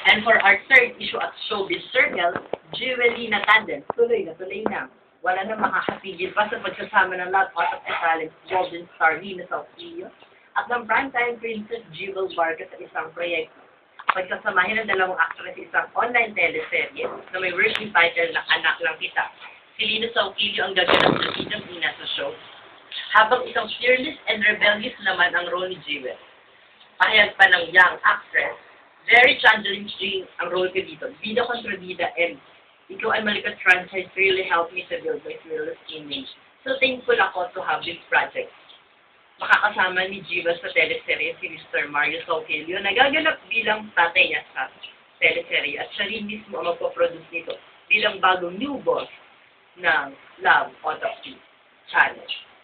And for our third issue at Showbiz Circle, Jewelry na tandem, tuloy na. Wala na makakapigil pa sa pagsasama ng love out of the talent Golden Star Nina Sauquillo at ng primetime Princess Jewel Barca sa isang proyekto. Pagsasamahin ng dalawang actress sa isang online teleserye na may working title na Anak Lang Kita. Si Nina Sauquillo ang gaganap na bidang ina sa show, habang isang fearless and rebellious naman ang role ni Jewel. Pahayag pa ng young actress, very challenging ang role ko dito. Bida kontra bida, and Ikaw ay Malikat franchise really helped me to build my fearless image. So thankful ako to have this project. Makakasama ni Jewel sa teleserye si Mr. Mario Sauquillo na gaganap bilang tatay niya sa teleserye at siya rin mismo ang magpo-produce nito bilang bagong new boss ng Love Out of the Challenge.